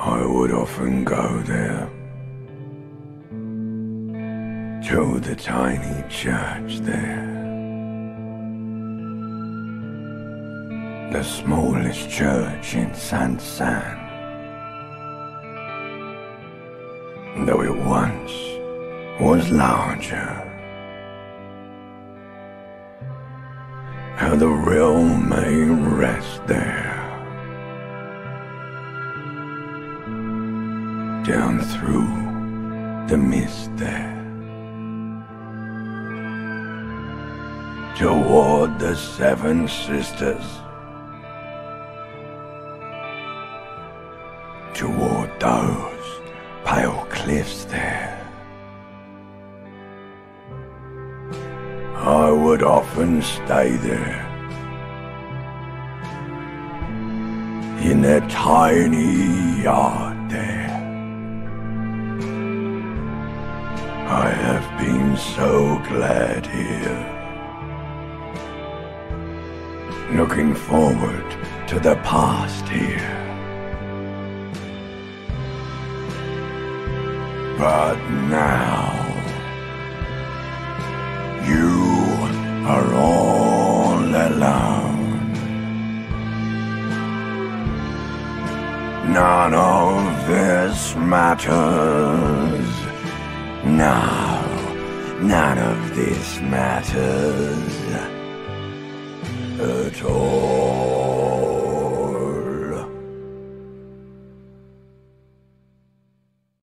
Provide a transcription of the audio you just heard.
I would often go there, to the tiny church there, the smallest church in Saint-Saëns, though it once was larger. How the realm may rest there, down through the mist there, toward the Seven Sisters, toward those pale cliffs there. I would often stay there, in their tiny yard there. I have been so glad here, looking forward to the past here. But now, you are all alone. None of this matters. No, none of this matters at all.